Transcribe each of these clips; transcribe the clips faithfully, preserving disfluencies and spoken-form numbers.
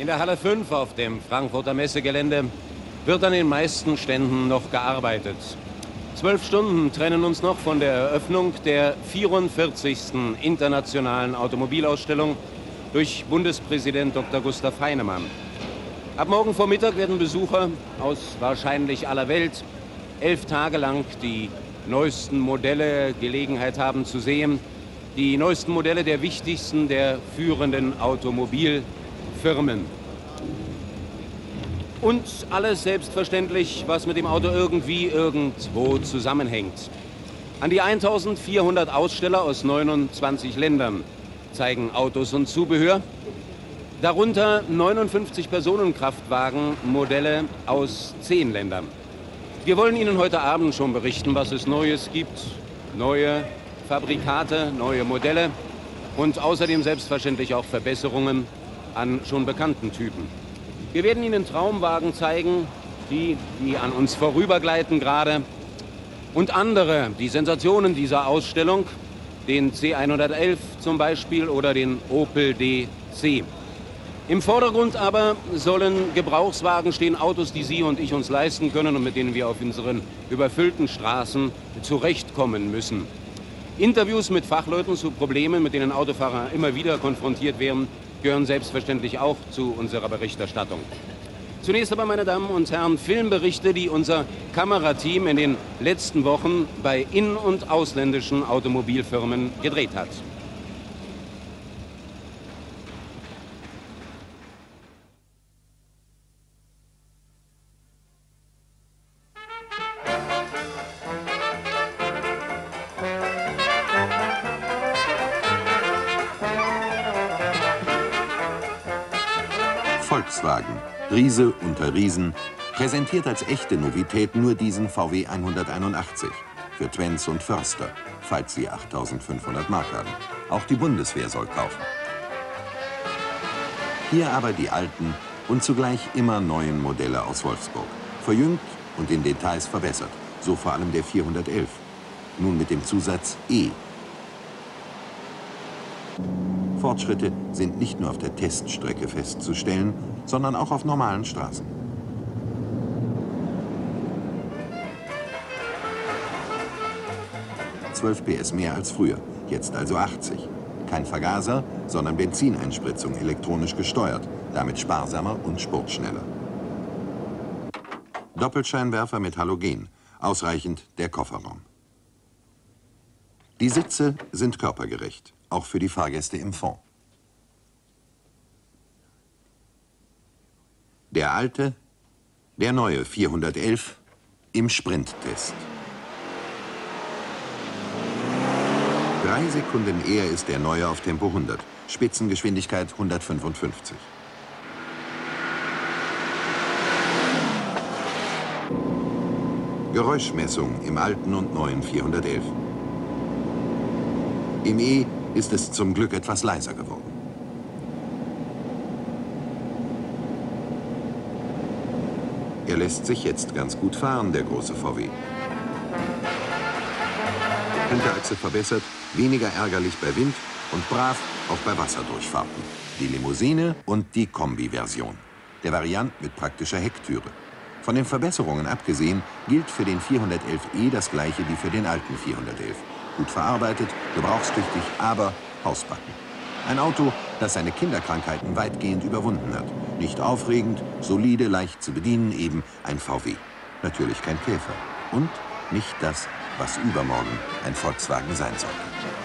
In der Halle fünf auf dem Frankfurter Messegelände wird an den meisten Ständen noch gearbeitet. Zwölf Stunden trennen uns noch von der Eröffnung der vierundvierzigsten Internationalen Automobilausstellung durch Bundespräsident Doktor Gustav Heinemann. Ab morgen Vormittag werden Besucher aus wahrscheinlich aller Welt elf Tage lang die neuesten Modelle Gelegenheit haben zu sehen, die neuesten Modelle der wichtigsten, der führenden Automobilfirmen. Und alles selbstverständlich, was mit dem Auto irgendwie irgendwo zusammenhängt. An die eintausendvierhundert Aussteller aus neunundzwanzig Ländern zeigen Autos und Zubehör, darunter neunundfünfzig Personenkraftwagenmodelle aus zehn Ländern. Wir wollen Ihnen heute Abend schon berichten, was es Neues gibt, neue Fabrikate, neue Modelle und außerdem selbstverständlich auch Verbesserungen an schon bekannten Typen. Wir werden Ihnen Traumwagen zeigen, die, die an uns vorübergleiten gerade, und andere, die Sensationen dieser Ausstellung, den C hundertelf zum Beispiel oder den Opel D C. Im Vordergrund aber sollen Gebrauchswagen stehen, Autos, die Sie und ich uns leisten können und mit denen wir auf unseren überfüllten Straßen zurechtkommen müssen. Interviews mit Fachleuten zu Problemen, mit denen Autofahrer immer wieder konfrontiert werden, gehören selbstverständlich auch zu unserer Berichterstattung. Zunächst aber, meine Damen und Herren, Filmberichte, die unser Kamerateam in den letzten Wochen bei in- und ausländischen Automobilfirmen gedreht hat. Volkswagen, Riese unter Riesen, präsentiert als echte Novität nur diesen V W hunderteinundachtzig für Twenz und Förster, falls Sie achttausendfünfhundert Mark haben. Auch die Bundeswehr soll kaufen. Hier aber die alten und zugleich immer neuen Modelle aus Wolfsburg. Verjüngt und in Details verbessert, so vor allem der vierhundertelf. Nun mit dem Zusatz E. Fortschritte sind nicht nur auf der Teststrecke festzustellen, sondern auch auf normalen Straßen. zwölf P S mehr als früher, jetzt also achtzig. Kein Vergaser, sondern Benzineinspritzung elektronisch gesteuert, damit sparsamer und spurtschneller. Doppelscheinwerfer mit Halogen, ausreichend der Kofferraum. Die Sitze sind körpergerecht, auch für die Fahrgäste im Fond. Der alte, der neue vierhundertelf im Sprinttest. Drei Sekunden eher ist der neue auf Tempo hundert, Spitzengeschwindigkeit hundertfünfundfünfzig. Geräuschmessung im alten und neuen vierhundertelf. Im E ist es zum Glück etwas leiser geworden. Er lässt sich jetzt ganz gut fahren, der große V W. Hinterachse verbessert, weniger ärgerlich bei Wind und brav auch bei Wasserdurchfahrten. Die Limousine und die Kombi-Version. Der Variant mit praktischer Hecktüre. Von den Verbesserungen abgesehen gilt für den vierhundertelf E das gleiche wie für den alten vierhundertelf. Gut verarbeitet, gebrauchstüchtig, aber hausbacken. Ein Auto, das seine Kinderkrankheiten weitgehend überwunden hat. Nicht aufregend, solide, leicht zu bedienen, eben ein V W. Natürlich kein Käfer. Und nicht das, was übermorgen ein Volkswagen sein soll.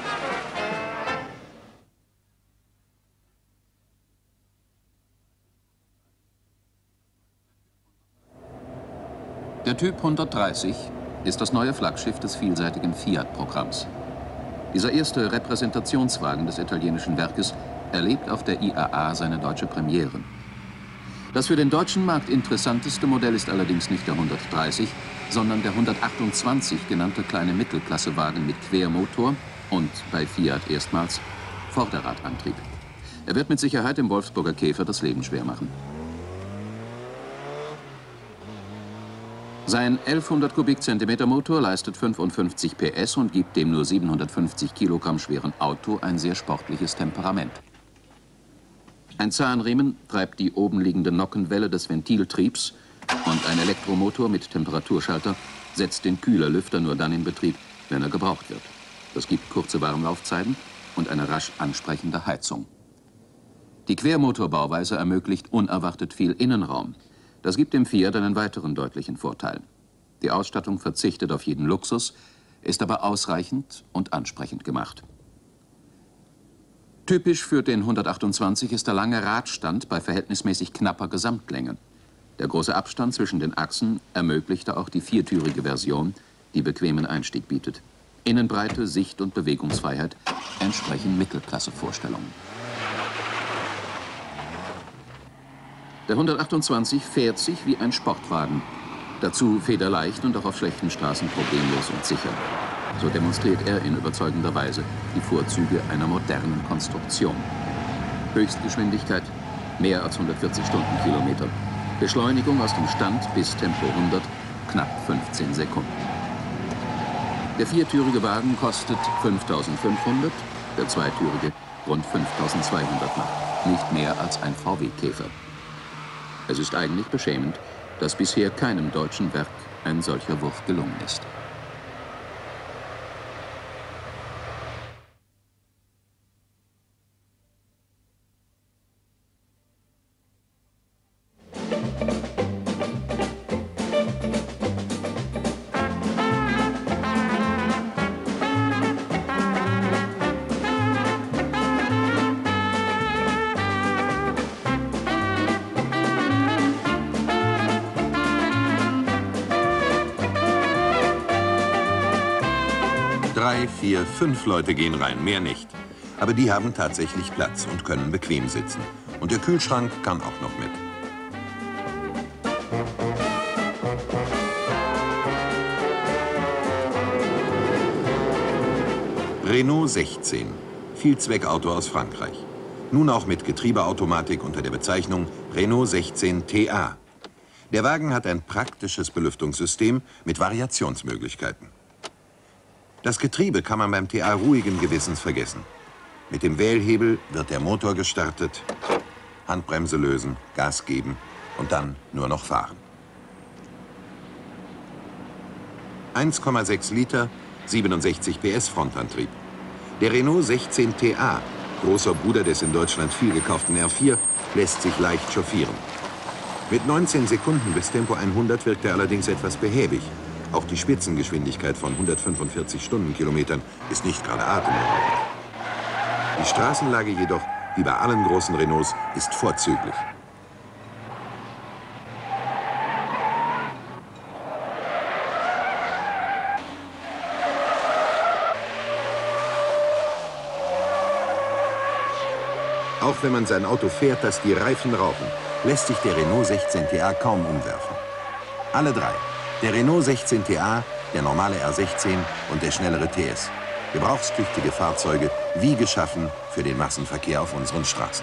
Der Typ hundertdreißig ist das neue Flaggschiff des vielseitigen Fiat-Programms. Dieser erste Repräsentationswagen des italienischen Werkes erlebt auf der I A A seine deutsche Premiere. Das für den deutschen Markt interessanteste Modell ist allerdings nicht der hundertdreißig, sondern der hundertachtundzwanzig genannte kleine Mittelklassewagen mit Quermotor und bei Fiat erstmals Vorderradantrieb. Er wird mit Sicherheit dem Wolfsburger Käfer das Leben schwer machen. Sein elfhundert Kubikzentimeter Motor leistet fünfundfünfzig P S und gibt dem nur siebenhundertfünfzig Kilogramm schweren Auto ein sehr sportliches Temperament. Ein Zahnriemen treibt die oben liegende Nockenwelle des Ventiltriebs und ein Elektromotor mit Temperaturschalter setzt den Kühlerlüfter nur dann in Betrieb, wenn er gebraucht wird. Das gibt kurze Warmlaufzeiten und eine rasch ansprechende Heizung. Die Quermotorbauweise ermöglicht unerwartet viel Innenraum. Das gibt dem Fiat einen weiteren deutlichen Vorteil. Die Ausstattung verzichtet auf jeden Luxus, ist aber ausreichend und ansprechend gemacht. Typisch für den hundertachtundzwanzig ist der lange Radstand bei verhältnismäßig knapper Gesamtlänge. Der große Abstand zwischen den Achsen ermöglichte auch die viertürige Version, die bequemen Einstieg bietet. Innenbreite, Sicht- und Bewegungsfreiheit entsprechen Mittelklasse-Vorstellungen. Der hundertachtundzwanzig fährt sich wie ein Sportwagen. Dazu federleicht und auch auf schlechten Straßen problemlos und sicher. So demonstriert er in überzeugender Weise die Vorzüge einer modernen Konstruktion. Höchstgeschwindigkeit mehr als hundertvierzig Stundenkilometer. Beschleunigung aus dem Stand bis Tempo hundert knapp fünfzehn Sekunden. Der viertürige Wagen kostet fünftausendfünfhundert, der zweitürige rund fünftausendzweihundert Mark. Nicht mehr als ein V W-Käfer. Es ist eigentlich beschämend, dass bisher keinem deutschen Werk ein solcher Wurf gelungen ist. Drei, vier, fünf Leute gehen rein, mehr nicht. Aber die haben tatsächlich Platz und können bequem sitzen. Und der Kühlschrank kann auch noch mit. Renault sechzehn, Vielzweckauto aus Frankreich. Nun auch mit Getriebeautomatik unter der Bezeichnung Renault sechzehn T A. Der Wagen hat ein praktisches Belüftungssystem mit Variationsmöglichkeiten. Das Getriebe kann man beim T A ruhigen Gewissens vergessen. Mit dem Wählhebel wird der Motor gestartet, Handbremse lösen, Gas geben und dann nur noch fahren. eins Komma sechs Liter, siebenundsechzig P S Frontantrieb. Der Renault sechzehn T A, großer Bruder des in Deutschland viel gekauften R vier, lässt sich leicht chauffieren. Mit neunzehn Sekunden bis Tempo hundert wirkt er allerdings etwas behäbig. Auch die Spitzengeschwindigkeit von hundertfünfundvierzig Stundenkilometern ist nicht gerade atemberaubend. Die Straßenlage jedoch, wie bei allen großen Renaults, ist vorzüglich. Auch wenn man sein Auto fährt, dass die Reifen rauchen, lässt sich der Renault sechzehn T A kaum umwerfen. Alle drei. Der Renault sechzehn T A, der normale R sechzehn und der schnellere T S. Gebrauchstüchtige Fahrzeuge, wie geschaffen für den Massenverkehr auf unseren Straßen.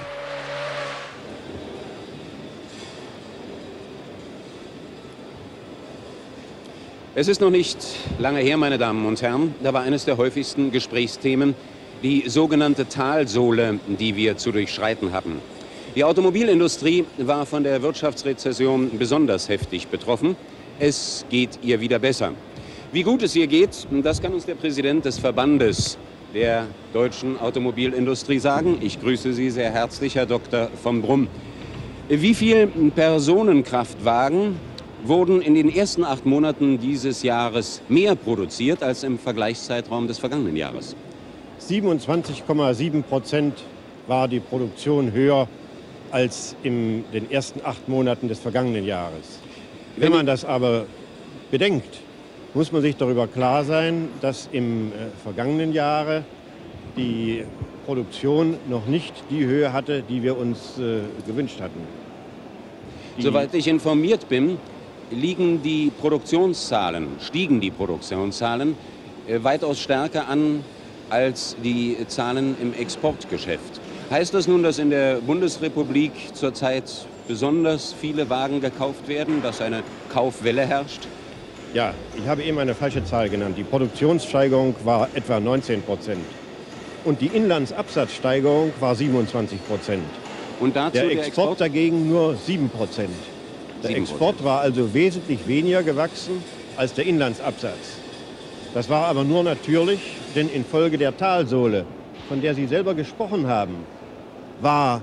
Es ist noch nicht lange her, meine Damen und Herren, da war eines der häufigsten Gesprächsthemen die sogenannte Talsohle, die wir zu durchschreiten hatten. Die Automobilindustrie war von der Wirtschaftsrezession besonders heftig betroffen. Es geht ihr wieder besser. Wie gut es ihr geht, das kann uns der Präsident des Verbandes der deutschen Automobilindustrie sagen. Ich grüße Sie sehr herzlich, Herr Doktor von Brumm. Wie viele Personenkraftwagen wurden in den ersten acht Monaten dieses Jahres mehr produziert als im Vergleichszeitraum des vergangenen Jahres? siebenundzwanzig Komma sieben Prozent war die Produktion höher als in den ersten acht Monaten des vergangenen Jahres. Wenn man das aber bedenkt, muss man sich darüber klar sein, dass im äh, vergangenen Jahre die Produktion noch nicht die Höhe hatte, die wir uns äh, gewünscht hatten. Die Soweit ich informiert bin, liegen die Produktionszahlen, stiegen die Produktionszahlen äh, weitaus stärker an als die Zahlen im Exportgeschäft. Heißt das nun, dass in der Bundesrepublik zurzeit besonders viele Wagen gekauft werden, dass eine Kaufwelle herrscht? Ja, ich habe eben eine falsche Zahl genannt. Die Produktionssteigerung war etwa neunzehn Prozent und die Inlandsabsatzsteigerung war siebenundzwanzig Prozent. Und dazu der, der Export Export dagegen nur sieben Prozent. Der sieben Prozent. Export war also wesentlich weniger gewachsen als der Inlandsabsatz. Das war aber nur natürlich, denn infolge der Talsohle, von der Sie selber gesprochen haben, war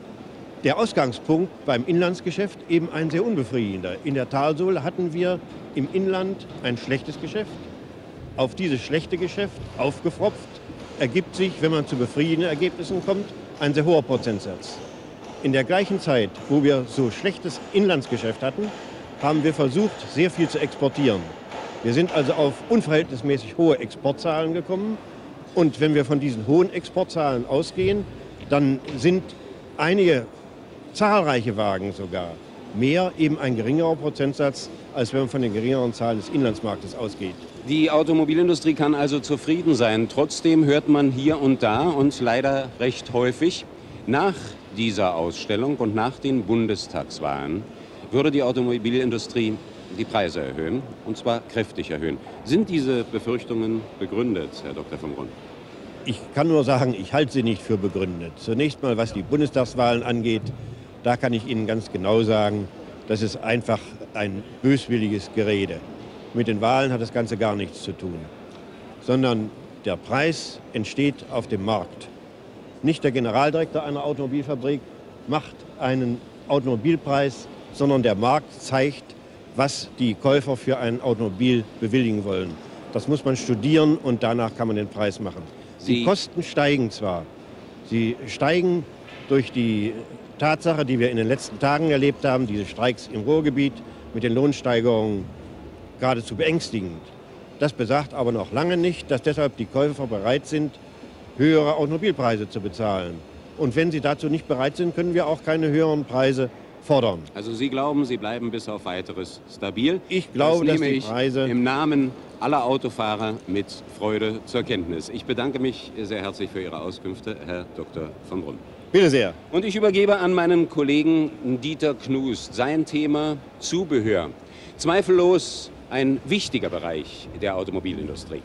der Ausgangspunkt beim Inlandsgeschäft eben ein sehr unbefriedigender. In der Talsohle hatten wir im Inland ein schlechtes Geschäft. Auf dieses schlechte Geschäft, aufgefropft, ergibt sich, wenn man zu befriedigenden Ergebnissen kommt, ein sehr hoher Prozentsatz. In der gleichen Zeit, wo wir so schlechtes Inlandsgeschäft hatten, haben wir versucht, sehr viel zu exportieren. Wir sind also auf unverhältnismäßig hohe Exportzahlen gekommen. Und wenn wir von diesen hohen Exportzahlen ausgehen, dann sind einige zahlreiche Wagen sogar mehr eben ein geringerer Prozentsatz, als wenn man von den geringeren Zahlen des Inlandsmarktes ausgeht. Die Automobilindustrie kann also zufrieden sein. Trotzdem hört man hier und da und leider recht häufig, nach dieser Ausstellung und nach den Bundestagswahlen würde die Automobilindustrie die Preise erhöhen, und zwar kräftig erhöhen. Sind diese Befürchtungen begründet, Herr Doktor von Brunn? Ich kann nur sagen, ich halte sie nicht für begründet. Zunächst mal, was die Bundestagswahlen angeht, da kann ich Ihnen ganz genau sagen, das ist einfach ein böswilliges Gerede. Mit den Wahlen hat das Ganze gar nichts zu tun, sondern der Preis entsteht auf dem Markt. Nicht der Generaldirektor einer Automobilfabrik macht einen Automobilpreis, sondern der Markt zeigt, was die Käufer für ein Automobil bewilligen wollen. Das muss man studieren und danach kann man den Preis machen. Sie die Kosten steigen zwar. Sie steigen durch die Tatsache, die wir in den letzten Tagen erlebt haben, diese Streiks im Ruhrgebiet mit den Lohnsteigerungen, geradezu beängstigend. Das besagt aber noch lange nicht, dass deshalb die Käufer bereit sind, höhere Automobilpreise zu bezahlen. Und wenn sie dazu nicht bereit sind, können wir auch keine höheren Preise fordern. Also Sie glauben, Sie bleiben bis auf Weiteres stabil? Ich glaube, das dass nehme die ich Preise im Namen aller Autofahrer mit Freude zur Kenntnis. Ich bedanke mich sehr herzlich für Ihre Auskünfte, Herr Doktor von Brunn. Bitte sehr. Und ich übergebe an meinen Kollegen Dieter Knust sein Thema Zubehör. Zweifellos ein wichtiger Bereich der Automobilindustrie.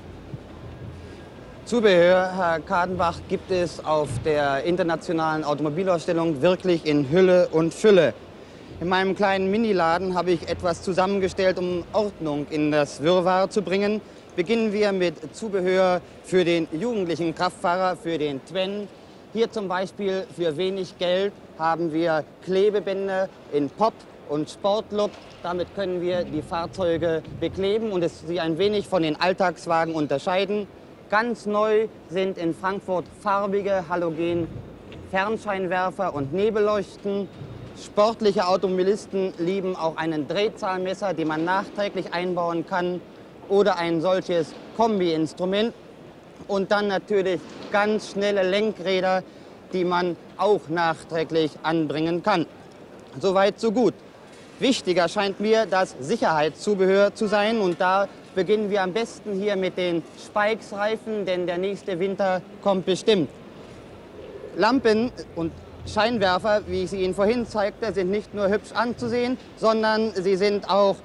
Zubehör, Herr Kadenbach, gibt es auf der internationalen Automobilausstellung wirklich in Hülle und Fülle. In meinem kleinen Miniladen habe ich etwas zusammengestellt, um Ordnung in das Wirrwarr zu bringen. Beginnen wir mit Zubehör für den jugendlichen Kraftfahrer, für den Twen. Hier zum Beispiel für wenig Geld haben wir Klebebänder in Pop und Sportlook. Damit können wir die Fahrzeuge bekleben und es sie ein wenig von den Alltagswagen unterscheiden. Ganz neu sind in Frankfurt farbige Halogen-Fernscheinwerfer und Nebelleuchten. Sportliche Automobilisten lieben auch einen Drehzahlmesser, den man nachträglich einbauen kann, oder ein solches Kombi-Instrument. Und dann natürlich ganz schnelle Lenkräder, die man auch nachträglich anbringen kann. Soweit, so gut. Wichtiger scheint mir das Sicherheitszubehör zu sein. Und da beginnen wir am besten hier mit den Spikes-Reifen, denn der nächste Winter kommt bestimmt. Lampen und Scheinwerfer, wie ich sie Ihnen vorhin zeigte, sind nicht nur hübsch anzusehen, sondern sie sind auch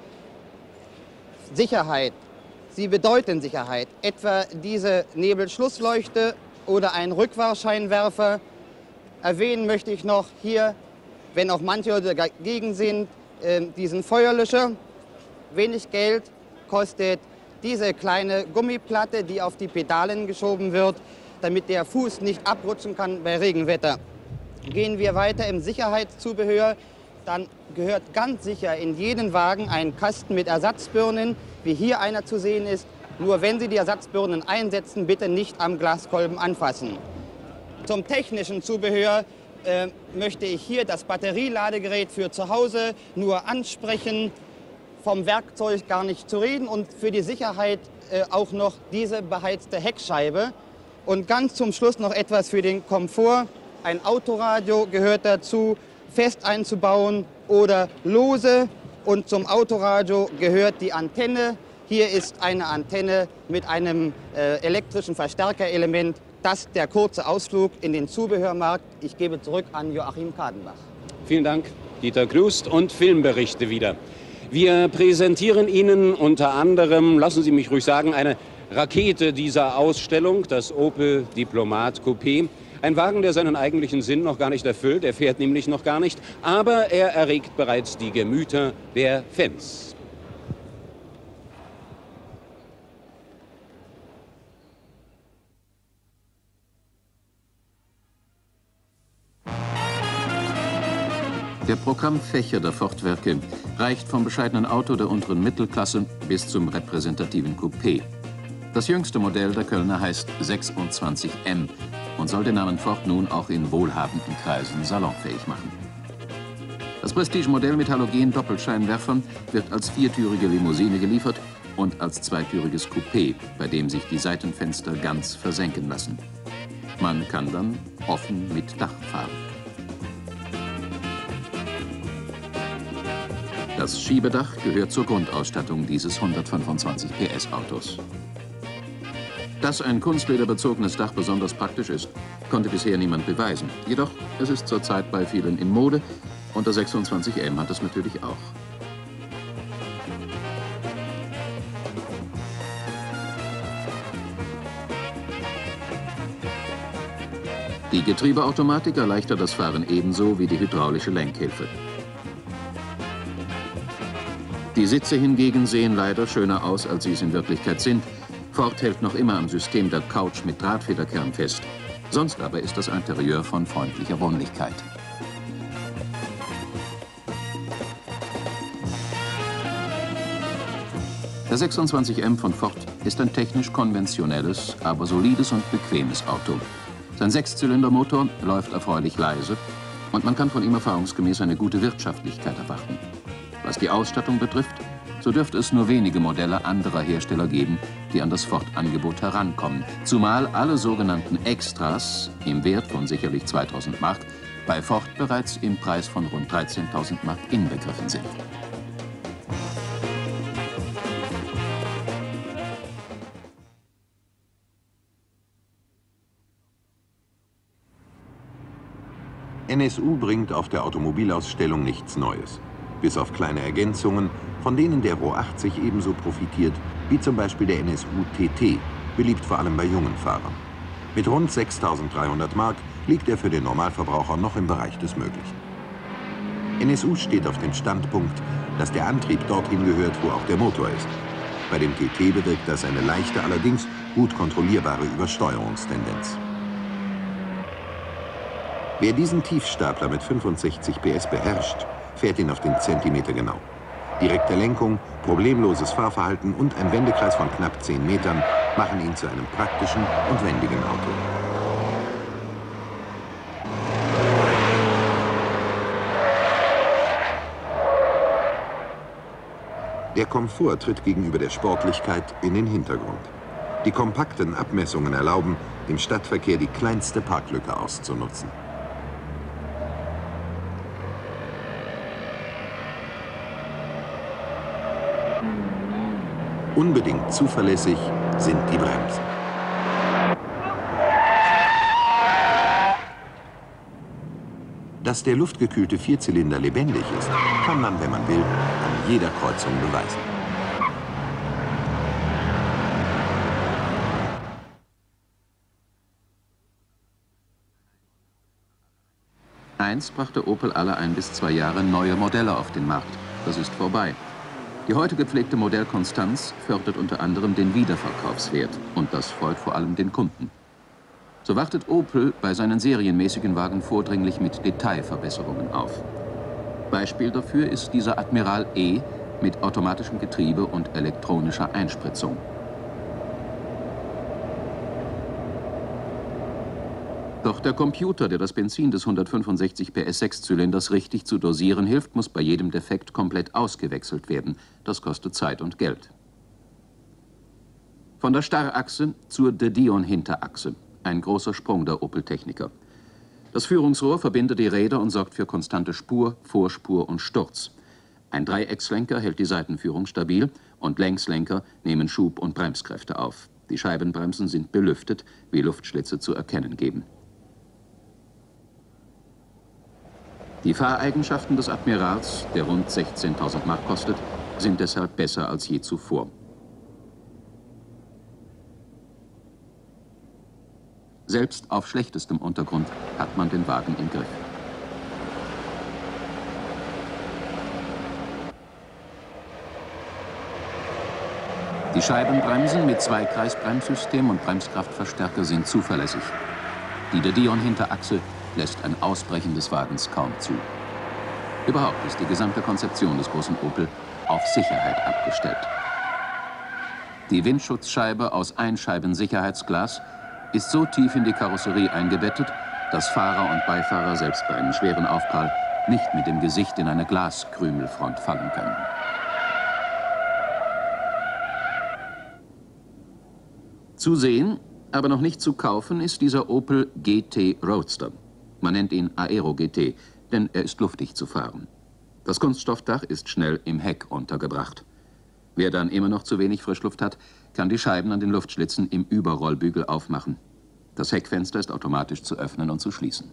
Sicherheit. Sie bedeuten Sicherheit. Etwa diese Nebelschlussleuchte oder ein Rückfahrscheinwerfer. Erwähnen möchte ich noch hier, wenn auch manche dagegen sind, diesen Feuerlöscher. Wenig Geld kostet diese kleine Gummiplatte, die auf die Pedalen geschoben wird, damit der Fuß nicht abrutschen kann bei Regenwetter. Gehen wir weiter im Sicherheitszubehör, dann gehört ganz sicher in jeden Wagen ein Kasten mit Ersatzbirnen, wie hier einer zu sehen ist. Nur wenn Sie die Ersatzbirnen einsetzen, bitte nicht am Glaskolben anfassen. Zum technischen Zubehör äh, möchte ich hier das Batterieladegerät für zu Hause nur ansprechen, vom Werkzeug gar nicht zu reden und für die Sicherheit äh, auch noch diese beheizte Heckscheibe. Und ganz zum Schluss noch etwas für den Komfort. Ein Autoradio gehört dazu, fest einzubauen oder lose. Und zum Autoradio gehört die Antenne. Hier ist eine Antenne mit einem äh, elektrischen Verstärkerelement. Das der kurze Ausflug in den Zubehörmarkt. Ich gebe zurück an Joachim Kadenbach. Vielen Dank, Dieter Knust, und Filmberichte wieder. Wir präsentieren Ihnen unter anderem, lassen Sie mich ruhig sagen, eine Rakete dieser Ausstellung, das Opel Diplomat Coupé. Ein Wagen, der seinen eigentlichen Sinn noch gar nicht erfüllt, er fährt nämlich noch gar nicht, aber er erregt bereits die Gemüter der Fans. Der Programmfächer der Ford-Werke reicht vom bescheidenen Auto der unteren Mittelklasse bis zum repräsentativen Coupé. Das jüngste Modell der Kölner heißt sechsundzwanzig M und soll den Namen Ford nun auch in wohlhabenden Kreisen salonfähig machen. Das Prestigemodell mit Halogen-Doppelscheinwerfern wird als viertürige Limousine geliefert und als zweitüriges Coupé, bei dem sich die Seitenfenster ganz versenken lassen. Man kann dann offen mit Dach fahren. Das Schiebedach gehört zur Grundausstattung dieses hundertfünfundzwanzig P S Autos. Dass ein kunstlederbezogenes Dach besonders praktisch ist, konnte bisher niemand beweisen. Jedoch, es ist zurzeit bei vielen in Mode und der sechsundzwanzig M hat es natürlich auch. Die Getriebeautomatik erleichtert das Fahren ebenso wie die hydraulische Lenkhilfe. Die Sitze hingegen sehen leider schöner aus, als sie es in Wirklichkeit sind. Ford hält noch immer am System der Couch mit Drahtfederkern fest. Sonst aber ist das Interieur von freundlicher Wohnlichkeit. Der sechsundzwanzig M von Ford ist ein technisch konventionelles, aber solides und bequemes Auto. Sein Sechszylindermotor läuft erfreulich leise und man kann von ihm erfahrungsgemäß eine gute Wirtschaftlichkeit erwarten. Was die Ausstattung betrifft, so dürfte es nur wenige Modelle anderer Hersteller geben, die an das Ford-Angebot herankommen. Zumal alle sogenannten Extras im Wert von sicherlich zweitausend Mark bei Ford bereits im Preis von rund dreizehntausend Mark inbegriffen sind. N S U bringt auf der Automobilausstellung nichts Neues. Bis auf kleine Ergänzungen, von denen der RAW achtzig ebenso profitiert, wie zum Beispiel der N S U T T, beliebt vor allem bei jungen Fahrern. Mit rund sechstausenddreihundert Mark liegt er für den Normalverbraucher noch im Bereich des Möglichen. N S U steht auf dem Standpunkt, dass der Antrieb dorthin gehört, wo auch der Motor ist. Bei dem T T bewirkt das eine leichte, allerdings gut kontrollierbare Übersteuerungstendenz. Wer diesen Tiefstapler mit fünfundsechzig P S beherrscht, fährt ihn auf den Zentimeter genau. Direkte Lenkung, problemloses Fahrverhalten und ein Wendekreis von knapp zehn Metern machen ihn zu einem praktischen und wendigen Auto. Der Komfort tritt gegenüber der Sportlichkeit in den Hintergrund. Die kompakten Abmessungen erlauben, im Stadtverkehr die kleinste Parklücke auszunutzen. Unbedingt zuverlässig sind die Bremsen. Dass der luftgekühlte Vierzylinder lebendig ist, kann man, wenn man will, an jeder Kreuzung beweisen. Einst brachte Opel alle ein bis zwei Jahre neue Modelle auf den Markt. Das ist vorbei. Die heute gepflegte Modellkonstanz fördert unter anderem den Wiederverkaufswert und das freut vor allem den Kunden. So wartet Opel bei seinen serienmäßigen Wagen vordringlich mit Detailverbesserungen auf. Beispiel dafür ist dieser Admiral E mit automatischem Getriebe und elektronischer Einspritzung. Doch der Computer, der das Benzin des hundertfünfundsechzig P S Sechszylinders richtig zu dosieren hilft, muss bei jedem Defekt komplett ausgewechselt werden. Das kostet Zeit und Geld. Von der Starrachse zur De Dion-Hinterachse. Ein großer Sprung der Opel-Techniker. Das Führungsrohr verbindet die Räder und sorgt für konstante Spur, Vorspur und Sturz. Ein Dreieckslenker hält die Seitenführung stabil und Längslenker nehmen Schub- und Bremskräfte auf. Die Scheibenbremsen sind belüftet, wie Luftschlitze zu erkennen geben. Die Fahreigenschaften des Admirals, der rund sechzehntausend Mark kostet, sind deshalb besser als je zuvor. Selbst auf schlechtestem Untergrund hat man den Wagen im Griff. Die Scheibenbremsen mit Zweikreisbremssystem und Bremskraftverstärker sind zuverlässig. Die de Dion-Hinterachse lässt ein Ausbrechen des Wagens kaum zu. Überhaupt ist die gesamte Konzeption des großen Opel auf Sicherheit abgestellt. Die Windschutzscheibe aus Einscheiben-Sicherheitsglas ist so tief in die Karosserie eingebettet, dass Fahrer und Beifahrer selbst bei einem schweren Aufprall nicht mit dem Gesicht in eine Glaskrümelfront fallen können. Zu sehen, aber noch nicht zu kaufen, ist dieser Opel G T Roadster. Man nennt ihn Aero G T, denn er ist luftig zu fahren. Das Kunststoffdach ist schnell im Heck untergebracht. Wer dann immer noch zu wenig Frischluft hat, kann die Scheiben an den Luftschlitzen im Überrollbügel aufmachen. Das Heckfenster ist automatisch zu öffnen und zu schließen.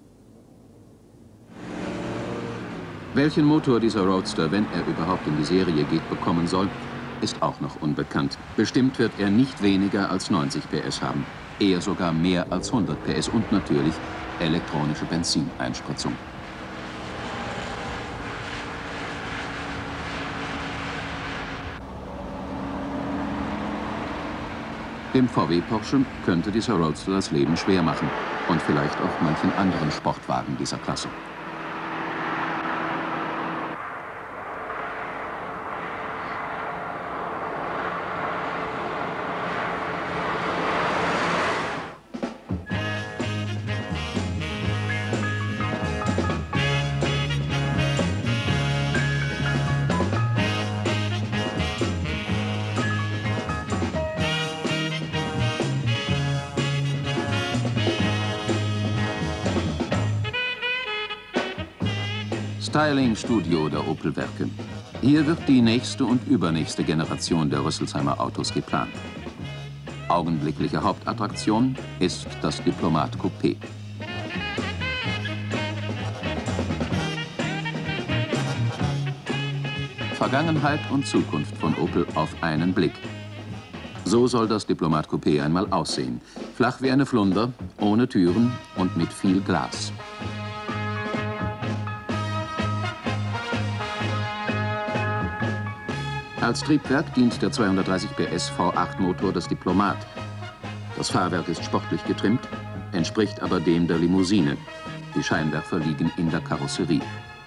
Welchen Motor dieser Roadster, wenn er überhaupt in die Serie geht, bekommen soll, ist auch noch unbekannt. Bestimmt wird er nicht weniger als neunzig P S haben, eher sogar mehr als hundert P S und natürlich elektronische Benzineinspritzung. Dem V W Porsche könnte dieser Roadster das Leben schwer machen und vielleicht auch manchen anderen Sportwagen dieser Klasse. Styling-Studio der Opel-Werke. Hier wird die nächste und übernächste Generation der Rüsselsheimer Autos geplant. Augenblickliche Hauptattraktion ist das Diplomat Coupé. Vergangenheit und Zukunft von Opel auf einen Blick. So soll das Diplomat Coupé einmal aussehen. Flach wie eine Flunder, ohne Türen und mit viel Glas. Als Triebwerk dient der zweihundertdreißig P S V acht Motor des Diplomat. Das Fahrwerk ist sportlich getrimmt, entspricht aber dem der Limousine. Die Scheinwerfer liegen in der Karosserie.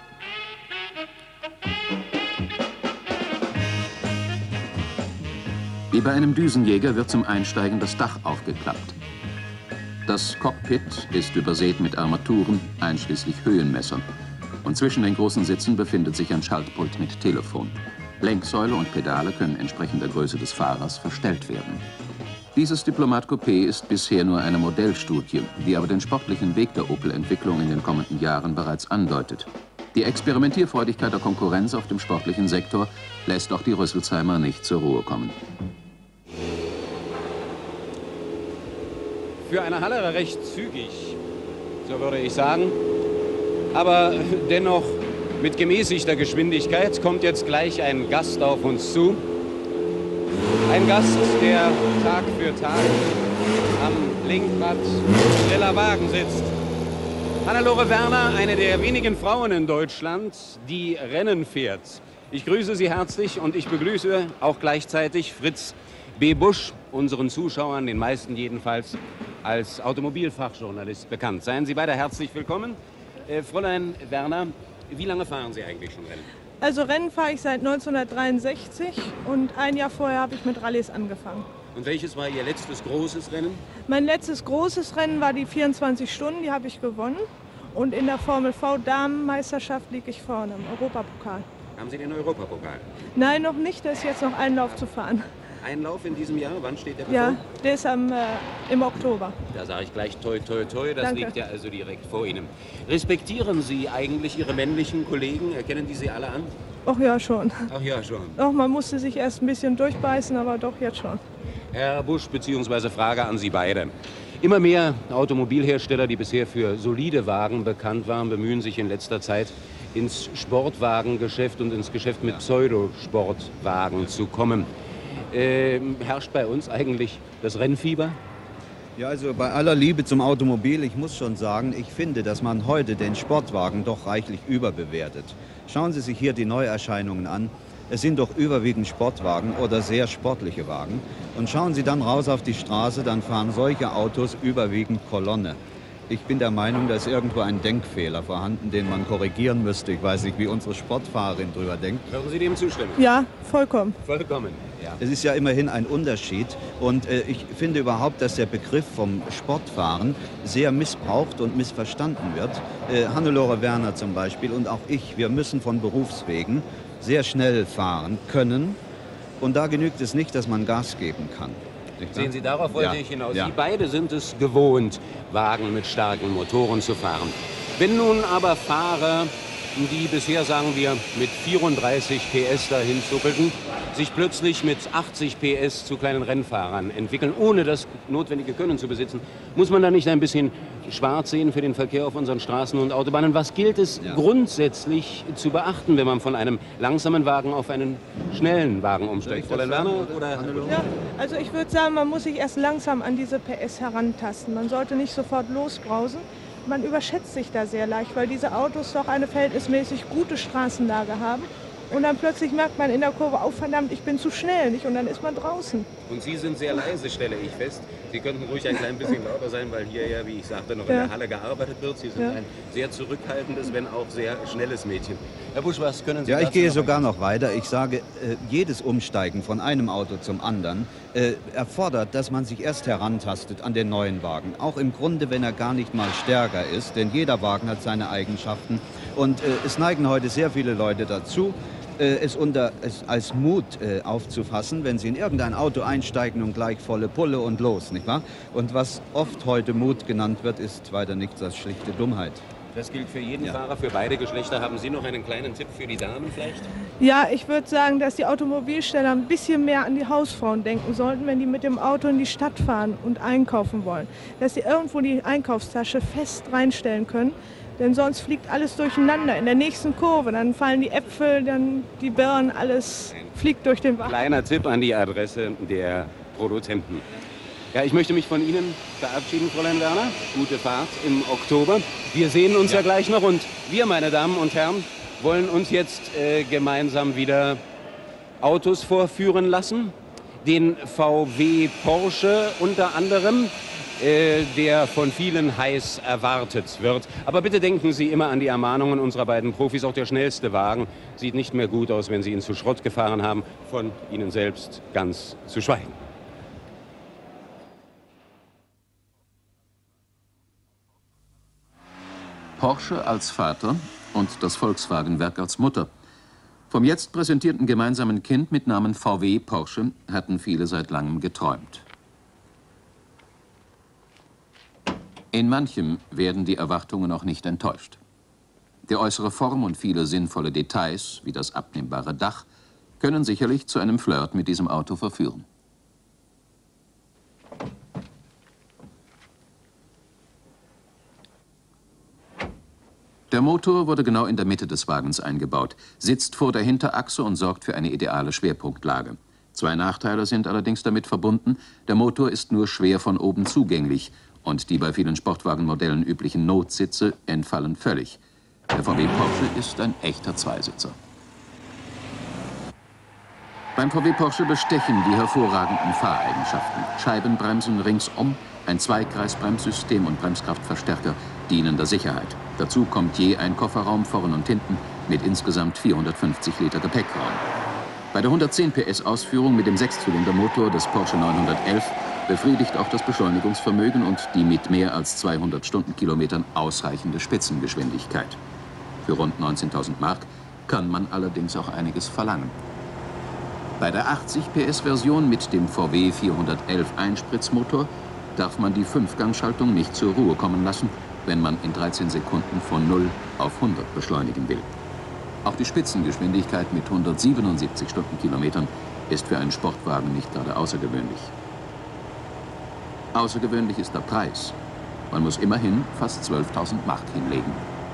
Wie bei einem Düsenjäger wird zum Einsteigen das Dach aufgeklappt. Das Cockpit ist übersät mit Armaturen, einschließlich Höhenmessern. Und zwischen den großen Sitzen befindet sich ein Schaltpult mit Telefon. Lenksäule und Pedale können entsprechend der Größe des Fahrers verstellt werden. Dieses Diplomat Coupé ist bisher nur eine Modellstudie, die aber den sportlichen Weg der Opel-Entwicklung in den kommenden Jahren bereits andeutet. Die Experimentierfreudigkeit der Konkurrenz auf dem sportlichen Sektor lässt auch die Rüsselsheimer nicht zur Ruhe kommen. Für eine Halle recht zügig, so würde ich sagen. Aber dennoch mit gemäßigter Geschwindigkeit kommt jetzt gleich ein Gast auf uns zu. Ein Gast, der Tag für Tag am Lenkrad schneller Wagen sitzt. Hannelore Werner, eine der wenigen Frauen in Deutschland, die Rennen fährt. Ich grüße Sie herzlich und ich begrüße auch gleichzeitig Fritz B. Busch, unseren Zuschauern, den meisten jedenfalls, als Automobilfachjournalist bekannt. Seien Sie beide herzlich willkommen. Äh, Fräulein Werner, wie lange fahren Sie eigentlich schon Rennen? Also Rennen fahre ich seit neunzehnhundertdreiundsechzig und ein Jahr vorher habe ich mit Rallyes angefangen. Und welches war Ihr letztes großes Rennen? Mein letztes großes Rennen war die vierundzwanzig Stunden, die habe ich gewonnen. Und in der Formel V Damenmeisterschaft liege ich vorne im Europapokal. Haben Sie den Europapokal? Nein, noch nicht, da ist jetzt noch ein Lauf zu fahren. Ein Lauf in diesem Jahr, wann steht der bevor? Ja, der ist am, äh, im Oktober. Da sage ich gleich toi toi toi, das Danke. liegt ja also direkt vor Ihnen. Respektieren Sie eigentlich Ihre männlichen Kollegen? Erkennen die Sie alle an? Ach ja, schon. Ach ja, schon. Doch, man musste sich erst ein bisschen durchbeißen, aber doch jetzt schon. Herr Busch, beziehungsweise Frage an Sie beide. Immer mehr Automobilhersteller, die bisher für solide Wagen bekannt waren, bemühen sich in letzter Zeit, ins Sportwagengeschäft und ins Geschäft mit Pseudosportwagen zu kommen. Ähm, herrscht bei uns eigentlich das Rennfieber? Ja, also bei aller Liebe zum Automobil, ich muss schon sagen, ich finde, dass man heute den Sportwagen doch reichlich überbewertet. Schauen Sie sich hier die Neuerscheinungen an. Es sind doch überwiegend Sportwagen oder sehr sportliche Wagen. Und schauen Sie dann raus auf die Straße, dann fahren solche Autos überwiegend Kolonne. Ich bin der Meinung, da ist irgendwo ein Denkfehler vorhanden, den man korrigieren müsste. Ich weiß nicht, wie unsere Sportfahrerin drüber denkt. Würden Sie dem zustimmen? Ja, vollkommen. Vollkommen. Ja. Es ist ja immerhin ein Unterschied. Und äh, ich finde überhaupt, dass der Begriff vom Sportfahren sehr missbraucht und missverstanden wird. Äh, Hannelore Werner zum Beispiel und auch ich, wir müssen von Berufswegen sehr schnell fahren können. Und da genügt es nicht, dass man Gas geben kann. Sehen Sie, darauf wollte ja. ich hinaus. Ja. Sie beide sind es gewohnt, Wagen mit starken Motoren zu fahren. Wenn nun aber Fahrer, die bisher, sagen wir, mit vierunddreißig P S dahin zuppelten, sich plötzlich mit achtzig P S zu kleinen Rennfahrern entwickeln, ohne das notwendige Können zu besitzen, muss man da nicht ein bisschen schwarz sehen für den Verkehr auf unseren Straßen und Autobahnen? Was gilt es ja. grundsätzlich zu beachten, wenn man von einem langsamen Wagen auf einen schnellen Wagen umsteigt? Fräulein Werner oder? Ja, also ich würde sagen, man muss sich erst langsam an diese P S herantasten. Man sollte nicht sofort losbrausen. Man überschätzt sich da sehr leicht, weil diese Autos doch eine verhältnismäßig gute Straßenlage haben. Und dann plötzlich merkt man in der Kurve, oh verdammt, ich bin zu schnell, nicht? Und dann ist man draußen. Und Sie sind sehr leise, stelle ich fest. Sie könnten ruhig ein klein bisschen lauter sein, weil hier ja, wie ich sagte, noch in ja. der Halle gearbeitet wird. Sie sind ja. ein sehr zurückhaltendes, wenn auch sehr schnelles Mädchen. Herr Busch, was können Sie Ja, ich dazu gehe noch sogar sagen? noch weiter. Ich sage, äh, jedes Umsteigen von einem Auto zum anderen äh, erfordert, dass man sich erst herantastet an den neuen Wagen. Auch im Grunde, wenn er gar nicht mal stärker ist, denn jeder Wagen hat seine Eigenschaften. Und äh, es neigen heute sehr viele Leute dazu, Es, unter, es als Mut äh, aufzufassen, wenn Sie in irgendein Auto einsteigen und gleich volle Pulle und los, nicht wahr? Und was oft heute Mut genannt wird, ist weiter nichts als schlichte Dummheit. Das gilt für jeden ja. Fahrer, für beide Geschlechter. Haben Sie noch einen kleinen Tipp für die Damen vielleicht? Ja, ich würde sagen, dass die Automobilsteller ein bisschen mehr an die Hausfrauen denken sollten, wenn die mit dem Auto in die Stadt fahren und einkaufen wollen. Dass sie irgendwo die Einkaufstasche fest reinstellen können. Denn sonst fliegt alles durcheinander in der nächsten Kurve. Dann fallen die Äpfel, dann die Birnen, alles fliegt durch den Wagen. Kleiner Tipp an die Adresse der Produzenten. Ja, ich möchte mich von Ihnen verabschieden, Fräulein Werner. Gute Fahrt im Oktober. Wir sehen uns ja, ja gleich noch. Und wir, meine Damen und Herren, wollen uns jetzt äh, gemeinsam wieder Autos vorführen lassen. Den V W Porsche unter anderem, der von vielen heiß erwartet wird. Aber bitte denken Sie immer an die Ermahnungen unserer beiden Profis. Auch der schnellste Wagen sieht nicht mehr gut aus, wenn Sie ihn zu Schrott gefahren haben. Von Ihnen selbst ganz zu schweigen. Porsche als Vater und das Volkswagen-Werk als Mutter. Vom jetzt präsentierten gemeinsamen Kind mit Namen V W Porsche hatten viele seit langem geträumt. In manchem werden die Erwartungen auch nicht enttäuscht. Die äußere Form und viele sinnvolle Details, wie das abnehmbare Dach, können sicherlich zu einem Flirt mit diesem Auto verführen. Der Motor wurde genau in der Mitte des Wagens eingebaut, sitzt vor der Hinterachse und sorgt für eine ideale Schwerpunktlage. Zwei Nachteile sind allerdings damit verbunden: Der Motor ist nur schwer von oben zugänglich und die bei vielen Sportwagenmodellen üblichen Notsitze entfallen völlig. Der V W Porsche ist ein echter Zweisitzer. Beim V W Porsche bestechen die hervorragenden Fahreigenschaften. Scheibenbremsen ringsum, ein Zweikreisbremssystem und Bremskraftverstärker dienen der Sicherheit. Dazu kommt je ein Kofferraum vorn und hinten mit insgesamt vierhundertfünfzig Liter Gepäckraum. Bei der hundertzehn P S Ausführung mit dem Sechszylindermotor des Porsche neunhundertelf befriedigt auch das Beschleunigungsvermögen und die mit mehr als zweihundert Stundenkilometern ausreichende Spitzengeschwindigkeit. Für rund neunzehntausend Mark kann man allerdings auch einiges verlangen. Bei der achtzig P S Version mit dem V W vierhundertelf Einspritzmotor darf man die Fünfgangschaltung nicht zur Ruhe kommen lassen, wenn man in dreizehn Sekunden von null auf hundert beschleunigen will. Auch die Spitzengeschwindigkeit mit hundertsiebenundsiebzig Stundenkilometern ist für einen Sportwagen nicht gerade außergewöhnlich. Außergewöhnlich ist der Preis. Man muss immerhin fast zwölftausend Mark hinlegen.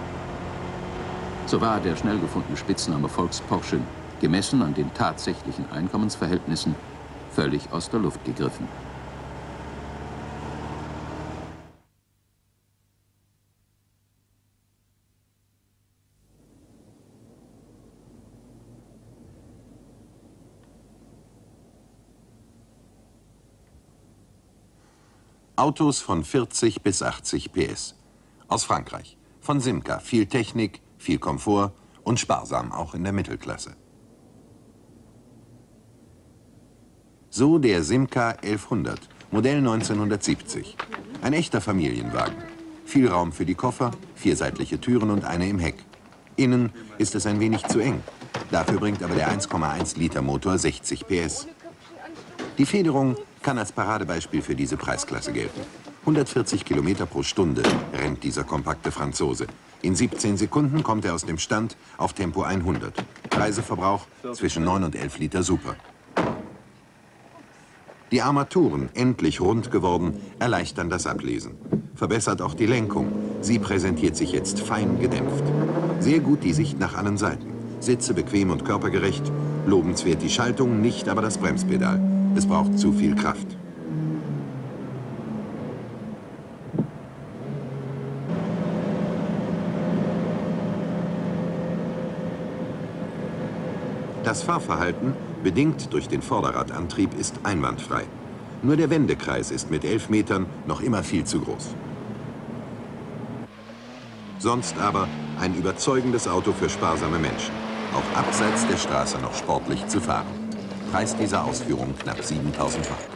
So war der schnell gefundene Spitzname Volks-Porsche, gemessen an den tatsächlichen Einkommensverhältnissen, völlig aus der Luft gegriffen. Autos von vierzig bis achtzig P S. Aus Frankreich. Von Simca. Viel Technik, viel Komfort und sparsam auch in der Mittelklasse. So der Simca elfhundert, Modell neunzehnhundertsiebzig. Ein echter Familienwagen. Viel Raum für die Koffer, vierseitliche Türen und eine im Heck. Innen ist es ein wenig zu eng. Dafür bringt aber der eins Komma eins Liter Motor sechzig P S. Die Federung kann als Paradebeispiel für diese Preisklasse gelten. hundertvierzig Kilometer pro Stunde rennt dieser kompakte Franzose. In siebzehn Sekunden kommt er aus dem Stand auf Tempo hundert. Reiseverbrauch zwischen neun und elf Liter Super. Die Armaturen, endlich rund geworden, erleichtern das Ablesen. Verbessert auch die Lenkung. Sie präsentiert sich jetzt fein gedämpft. Sehr gut die Sicht nach allen Seiten. Sitze bequem und körpergerecht. Lobenswert die Schaltung, nicht aber das Bremspedal. Es braucht zu viel Kraft. Das Fahrverhalten, bedingt durch den Vorderradantrieb, ist einwandfrei. Nur der Wendekreis ist mit elf Metern noch immer viel zu groß. Sonst aber ein überzeugendes Auto für sparsame Menschen. Auch abseits der Straße noch sportlich zu fahren. Preis dieser Ausführung knapp siebentausend Mark.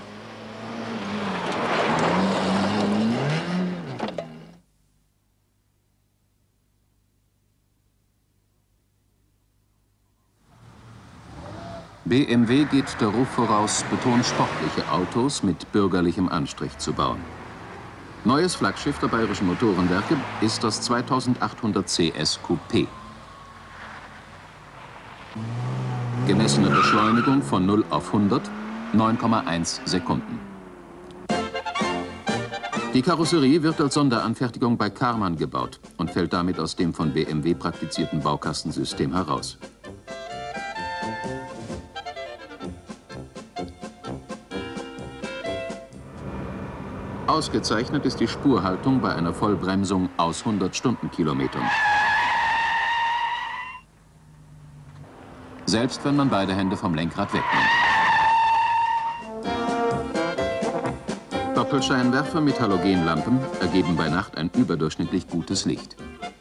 B M W geht der Ruf voraus, betont sportliche Autos mit bürgerlichem Anstrich zu bauen. Neues Flaggschiff der Bayerischen Motorenwerke ist das zweitausendachthundert C S Coupé. Gemessene Beschleunigung von null auf hundert, neun Komma eins Sekunden. Die Karosserie wird als Sonderanfertigung bei Karmann gebaut und fällt damit aus dem von B M W praktizierten Baukastensystem heraus. Ausgezeichnet ist die Spurhaltung bei einer Vollbremsung aus hundert Stundenkilometern. Selbst wenn man beide Hände vom Lenkrad wegnimmt. Doppelscheinwerfer mit Halogenlampen ergeben bei Nacht ein überdurchschnittlich gutes Licht.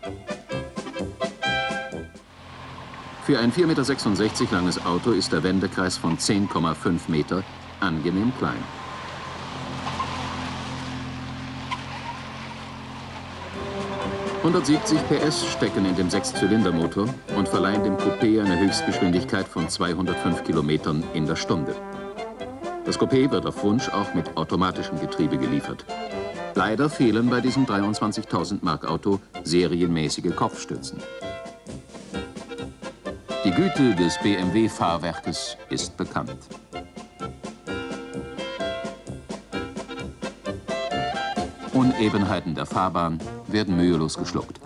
Für ein vier Komma sechsundsechzig Meter langes Auto ist der Wendekreis von zehn Komma fünf Meter angenehm klein. hundertsiebzig P S stecken in dem Sechszylindermotor und verleihen dem Coupé eine Höchstgeschwindigkeit von zweihundertfünf Kilometern in der Stunde. Das Coupé wird auf Wunsch auch mit automatischem Getriebe geliefert. Leider fehlen bei diesem dreiundzwanzigtausend Mark Auto serienmäßige Kopfstützen. Die Güte des B M W-Fahrwerkes ist bekannt. Unebenheiten der Fahrbahn werden mühelos geschluckt.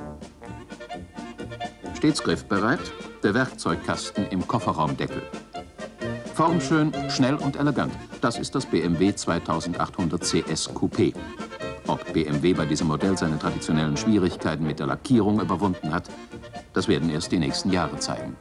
Stets griffbereit, der Werkzeugkasten im Kofferraumdeckel. Formschön, schnell und elegant, das ist das B M W zweitausendachthundert C S Coupé. Ob B M W bei diesem Modell seine traditionellen Schwierigkeiten mit der Lackierung überwunden hat, das werden erst die nächsten Jahre zeigen.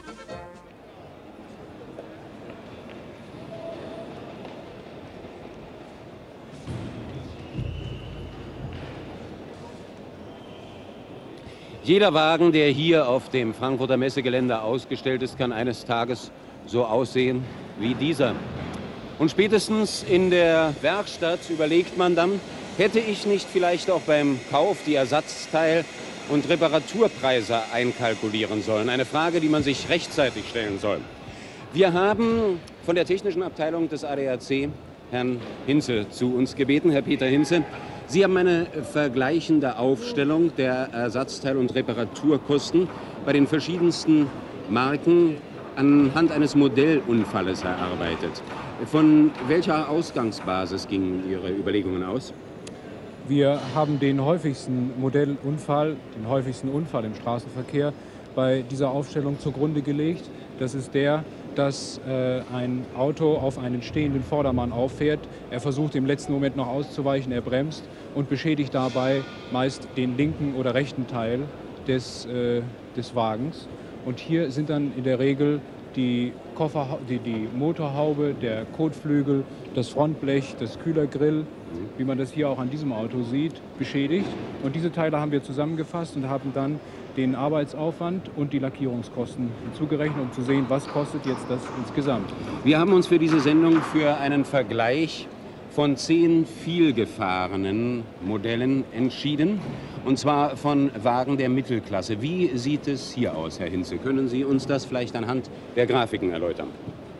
Jeder Wagen, der hier auf dem Frankfurter Messegelände ausgestellt ist, kann eines Tages so aussehen wie dieser. Und spätestens in der Werkstatt überlegt man dann, hätte ich nicht vielleicht auch beim Kauf die Ersatzteil- und Reparaturpreise einkalkulieren sollen? Eine Frage, die man sich rechtzeitig stellen soll. Wir haben von der technischen Abteilung des A D A C Herrn Hinze zu uns gebeten. Herr Peter Hinze, Sie haben eine vergleichende Aufstellung der Ersatzteil- und Reparaturkosten bei den verschiedensten Marken anhand eines Modellunfalles erarbeitet. Von welcher Ausgangsbasis gingen Ihre Überlegungen aus? Wir haben den häufigsten Modellunfall, den häufigsten Unfall im Straßenverkehr bei dieser Aufstellung zugrunde gelegt. Das ist der, dass äh, ein Auto auf einen stehenden Vordermann auffährt. Er versucht im letzten Moment noch auszuweichen, er bremst und beschädigt dabei meist den linken oder rechten Teil des, äh, des Wagens. Und hier sind dann in der Regel die, Koffer, die, die Motorhaube, der Kotflügel, das Frontblech, das Kühlergrill wie man das hier auch an diesem Auto sieht, beschädigt. Und diese Teile haben wir zusammengefasst und haben dann den Arbeitsaufwand und die Lackierungskosten hinzugerechnet, um zu sehen, was kostet jetzt das insgesamt. Wir haben uns für diese Sendung für einen Vergleich von zehn vielgefahrenen Modellen entschieden, und zwar von Wagen der Mittelklasse. Wie sieht es hier aus, Herr Hinze? Können Sie uns das vielleicht anhand der Grafiken erläutern?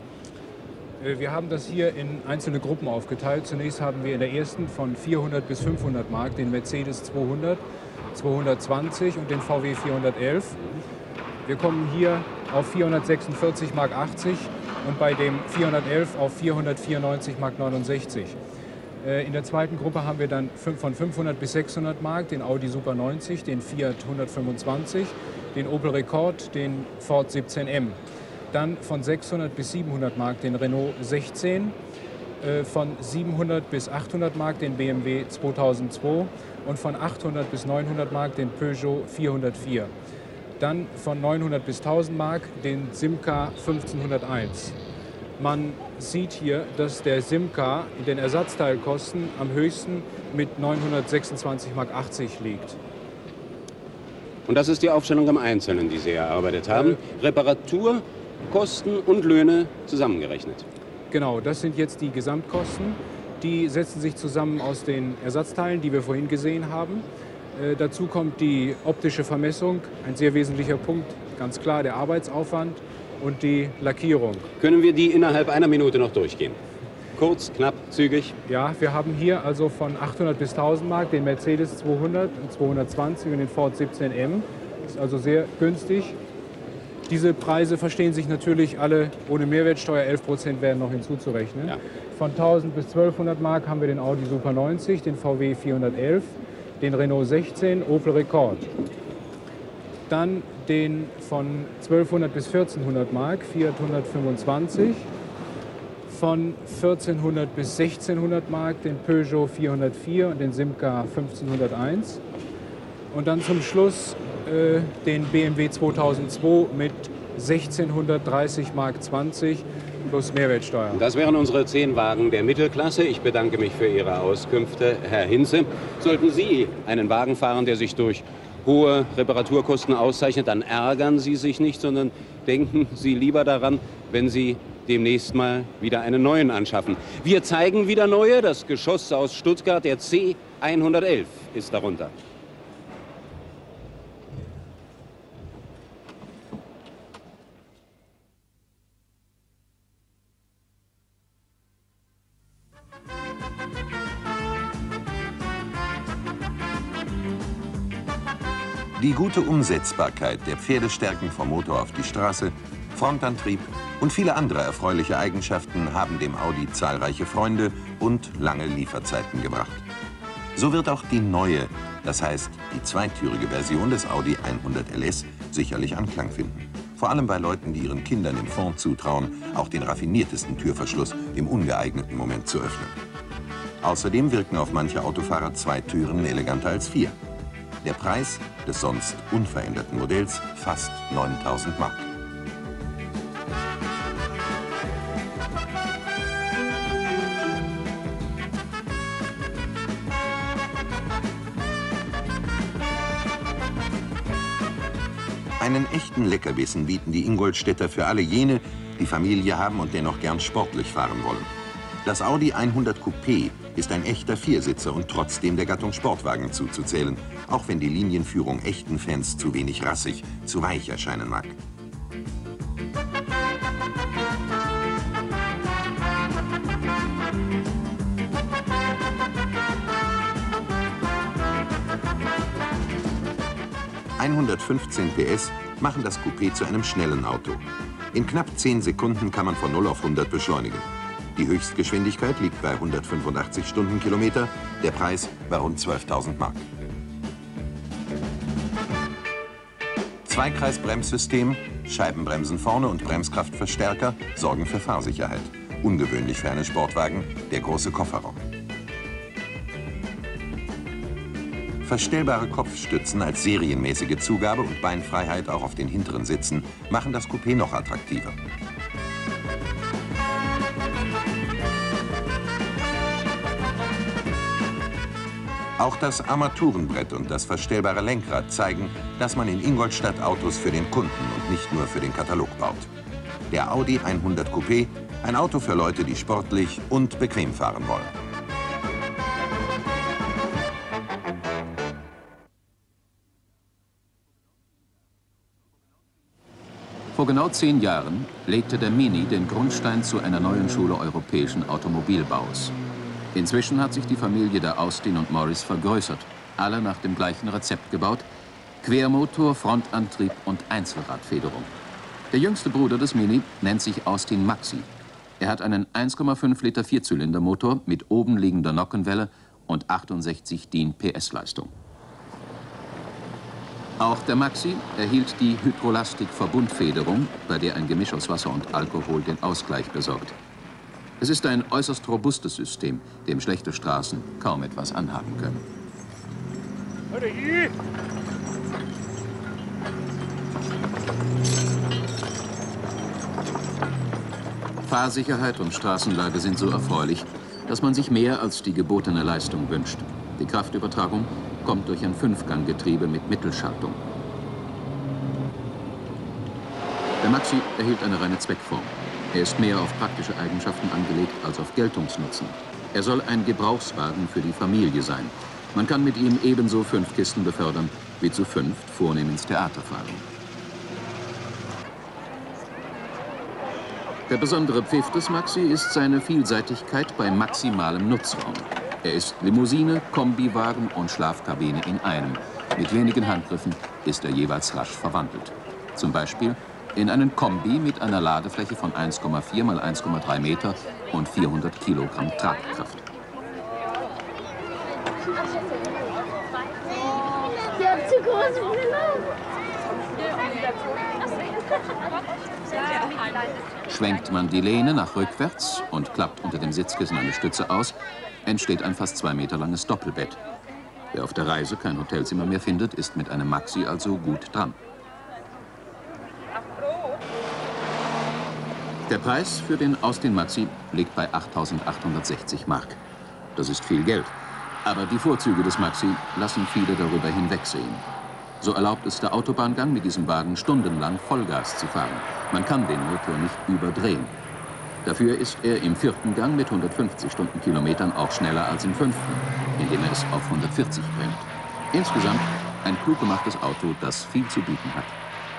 Wir haben das hier in einzelne Gruppen aufgeteilt. Zunächst haben wir in der ersten von vierhundert bis fünfhundert Mark den Mercedes zweihundert, zweihundertzwanzig und den V W vierhundertelf. Wir kommen hier auf vierhundertsechsundvierzig Mark achtzig und bei dem vierhundertelf auf vierhundertvierundneunzig Mark neunundsechzig. In der zweiten Gruppe haben wir dann von fünfhundert bis sechshundert Mark den Audi Super neunzig, den Fiat hundertfünfundzwanzig, den Opel Rekord, den Ford siebzehn M. Dann von sechshundert bis siebenhundert Mark den Renault sechzehn, von siebenhundert bis achthundert Mark den B M W zweitausendzwei und von achthundert bis neunhundert Mark den Peugeot vierhundertvier. Dann von neunhundert bis tausend Mark den Simca fünfzehnhunderteins. Man sieht hier, dass der Simca in den Ersatzteilkosten am höchsten mit neunhundertsechsundzwanzig Mark achtzig liegt. Und das ist die Aufstellung im Einzelnen, die Sie erarbeitet haben. Äh, Reparaturkosten und Löhne zusammengerechnet. Genau, das sind jetzt die Gesamtkosten. Die setzen sich zusammen aus den Ersatzteilen, die wir vorhin gesehen haben. Äh, dazu kommt die optische Vermessung, ein sehr wesentlicher Punkt, ganz klar der Arbeitsaufwand und die Lackierung. Können wir die innerhalb einer Minute noch durchgehen? Kurz, knapp, zügig? Ja, wir haben hier also von achthundert bis tausend Mark den Mercedes zweihundert und zweihundertzwanzig und den Ford siebzehn M. Das ist also sehr günstig. Diese Preise verstehen sich natürlich alle ohne Mehrwertsteuer, elf Prozent werden noch hinzuzurechnen. Ja. Von tausend bis zwölfhundert Mark haben wir den Audi Super neunzig, den V W vierhundertelf, den Renault sechzehn, Opel Rekord. Dann den von zwölfhundert bis vierzehnhundert Mark, Fiat hundertfünfundzwanzig. Von vierzehnhundert bis sechzehnhundert Mark den Peugeot vierhundertvier und den Simca fünfzehnhunderteins. Und dann zum Schluss äh, den B M W zweitausendzwei mit sechzehnhundertdreißig Mark zwanzig plus Mehrwertsteuer. Das wären unsere zehn Wagen der Mittelklasse. Ich bedanke mich für Ihre Auskünfte, Herr Hinze. Sollten Sie einen Wagen fahren, der sich durch hohe Reparaturkosten auszeichnet, dann ärgern Sie sich nicht, sondern denken Sie lieber daran, wenn Sie demnächst mal wieder einen neuen anschaffen. Wir zeigen wieder neue. Das Geschoss aus Stuttgart, der C hundertelf, ist darunter. Die gute Umsetzbarkeit der Pferdestärken vom Motor auf die Straße, Frontantrieb und viele andere erfreuliche Eigenschaften haben dem Audi zahlreiche Freunde und lange Lieferzeiten gebracht. So wird auch die neue, das heißt die zweitürige Version des Audi hundert L S sicherlich Anklang finden. Vor allem bei Leuten, die ihren Kindern im Fond zutrauen, auch den raffiniertesten Türverschluss im ungeeigneten Moment zu öffnen. Außerdem wirken auf manche Autofahrer zwei Türen eleganter als vier. Der Preis des sonst unveränderten Modells fast neuntausend Mark. Einen echten Leckerbissen bieten die Ingolstädter für alle jene, die Familie haben und dennoch gern sportlich fahren wollen. Das Audi hundert Coupé ist ein echter Viersitzer und trotzdem der Gattung Sportwagen zuzuzählen, auch wenn die Linienführung echten Fans zu wenig rassig, zu weich erscheinen mag. hundertfünfzehn P S machen das Coupé zu einem schnellen Auto. In knapp zehn Sekunden kann man von null auf hundert beschleunigen. Die Höchstgeschwindigkeit liegt bei hundertfünfundachtzig Stundenkilometer, der Preis bei rund zwölftausend Mark. Zweikreisbremssystem, Scheibenbremsen vorne und Bremskraftverstärker sorgen für Fahrsicherheit. Ungewöhnlich für einen Sportwagen, der große Kofferraum. Verstellbare Kopfstützen als serienmäßige Zugabe und Beinfreiheit auch auf den hinteren Sitzen machen das Coupé noch attraktiver. Auch das Armaturenbrett und das verstellbare Lenkrad zeigen, dass man in Ingolstadt Autos für den Kunden und nicht nur für den Katalog baut. Der Audi hundert Coupé, ein Auto für Leute, die sportlich und bequem fahren wollen. Vor genau zehn Jahren legte der Mini den Grundstein zu einer neuen Schule europäischen Automobilbaus. Inzwischen hat sich die Familie der Austin und Morris vergrößert, alle nach dem gleichen Rezept gebaut: Quermotor, Frontantrieb und Einzelradfederung. Der jüngste Bruder des Mini nennt sich Austin Maxi. Er hat einen eins Komma fünf Liter Vierzylindermotor mit oben liegender Nockenwelle und achtundsechzig D I N P S-Leistung. Auch der Maxi erhielt die Hydrolastik-Verbundfederung, bei der ein Gemisch aus Wasser und Alkohol den Ausgleich besorgt. Es ist ein äußerst robustes System, dem schlechte Straßen kaum etwas anhaben können. Fahrsicherheit und Straßenlage sind so erfreulich, dass man sich mehr als die gebotene Leistung wünscht. Die Kraftübertragung kommt durch ein Fünfganggetriebe mit Mittelschaltung. Der Maxi erhielt eine reine Zweckform. Er ist mehr auf praktische Eigenschaften angelegt als auf Geltungsnutzen. Er soll ein Gebrauchswagen für die Familie sein. Man kann mit ihm ebenso fünf Kisten befördern, wie zu fünft vornehm ins Theater fahren. Der besondere Pfiff des Maxi ist seine Vielseitigkeit bei maximalem Nutzraum. Er ist Limousine, Kombiwagen und Schlafkabine in einem. Mit wenigen Handgriffen ist er jeweils rasch verwandelt. Zum Beispiel in einen Kombi mit einer Ladefläche von eins Komma vier mal eins Komma drei Meter und vierhundert Kilogramm Tragkraft. Ich hab zu große Brille. Schwenkt man die Lehne nach rückwärts und klappt unter dem Sitzkissen eine Stütze aus, entsteht ein fast zwei Meter langes Doppelbett. Wer auf der Reise kein Hotelzimmer mehr findet, ist mit einem Maxi also gut dran. Der Preis für den Austin Maxi liegt bei achttausendachthundertsechzig Mark. Das ist viel Geld. Aber die Vorzüge des Maxi lassen viele darüber hinwegsehen. So erlaubt es der Autobahngang, mit diesem Wagen stundenlang Vollgas zu fahren. Man kann den Motor nicht überdrehen. Dafür ist er im vierten Gang mit hundertfünfzig Stundenkilometern auch schneller als im fünften, indem er es auf hundertvierzig bringt. Insgesamt ein klug gemachtes Auto, das viel zu bieten hat.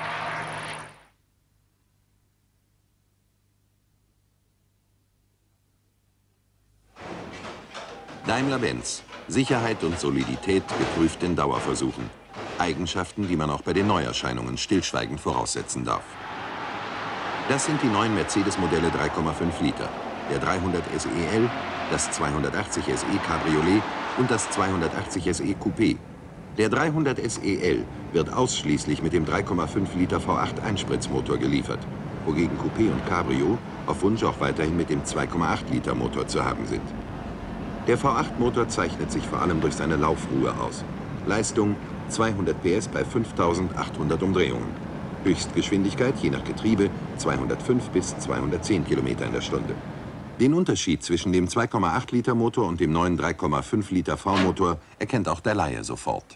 Daimler-Benz. Sicherheit und Solidität geprüft in Dauerversuchen. Eigenschaften, die man auch bei den Neuerscheinungen stillschweigend voraussetzen darf. Das sind die neuen Mercedes-Modelle drei Komma fünf Liter. Der dreihundert S E L, das zweihundertachtzig S E Cabriolet und das zweihundertachtzig S E Coupé. Der dreihundert S E L wird ausschließlich mit dem drei Komma fünf Liter V acht Einspritzmotor geliefert, wogegen Coupé und Cabrio auf Wunsch auch weiterhin mit dem zwei Komma acht Liter Motor zu haben sind. Der V acht Motor zeichnet sich vor allem durch seine Laufruhe aus. Leistung zweihundert P S bei fünftausendachthundert Umdrehungen. Höchstgeschwindigkeit je nach Getriebe zweihundertfünf bis zweihundertzehn Kilometer in der Stunde. Den Unterschied zwischen dem zwei Komma acht Liter Motor und dem neuen drei Komma fünf Liter V-Motor erkennt auch der Laie sofort.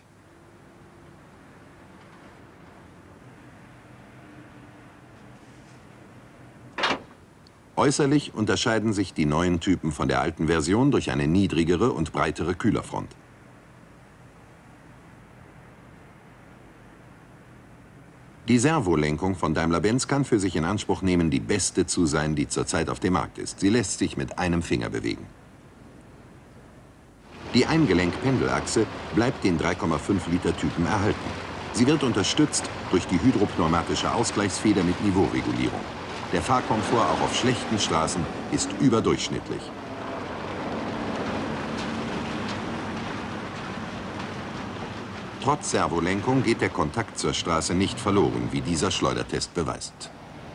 Äußerlich unterscheiden sich die neuen Typen von der alten Version durch eine niedrigere und breitere Kühlerfront. Die Servolenkung von Daimler-Benz kann für sich in Anspruch nehmen, die beste zu sein, die zurzeit auf dem Markt ist. Sie lässt sich mit einem Finger bewegen. Die Eingelenk-Pendelachse bleibt den drei Komma fünf Liter Typen erhalten. Sie wird unterstützt durch die hydropneumatische Ausgleichsfeder mit Niveauregulierung. Der Fahrkomfort auch auf schlechten Straßen ist überdurchschnittlich. Trotz Servolenkung geht der Kontakt zur Straße nicht verloren, wie dieser Schleudertest beweist.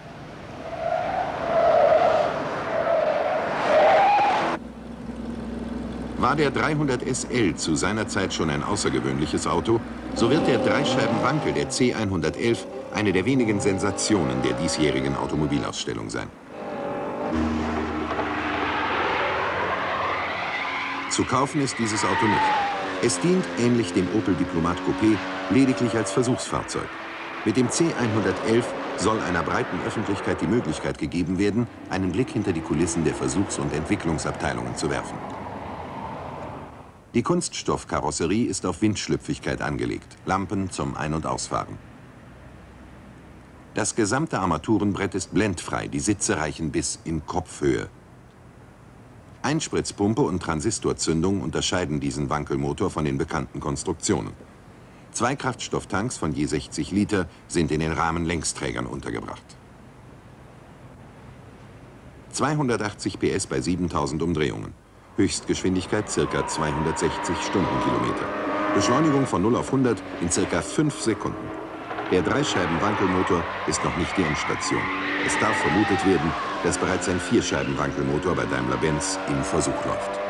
War der dreihundert S L zu seiner Zeit schon ein außergewöhnliches Auto, so wird der Dreischeibenwankel der C hundertelf eine der wenigen Sensationen der diesjährigen Automobilausstellung sein. Zu kaufen ist dieses Auto nicht. Es dient, ähnlich dem Opel Diplomat Coupé, lediglich als Versuchsfahrzeug. Mit dem C hundertelf soll einer breiten Öffentlichkeit die Möglichkeit gegeben werden, einen Blick hinter die Kulissen der Versuchs- und Entwicklungsabteilungen zu werfen. Die Kunststoffkarosserie ist auf Windschlüpfigkeit angelegt, Lampen zum Ein- und Ausfahren. Das gesamte Armaturenbrett ist blendfrei, die Sitze reichen bis in Kopfhöhe. Einspritzpumpe und Transistorzündung unterscheiden diesen Wankelmotor von den bekannten Konstruktionen. Zwei Kraftstofftanks von je sechzig Liter sind in den Rahmenlängsträgern untergebracht. zweihundertachtzig P S bei siebentausend Umdrehungen. Höchstgeschwindigkeit ca. zweihundertsechzig Stundenkilometer. Beschleunigung von null auf hundert in ca. fünf Sekunden. Der Dreischeiben-Wankelmotor ist noch nicht die Endstation. Es darf vermutet werden, dass bereits ein Vierscheiben-Wankelmotor bei Daimler-Benz im Versuch läuft.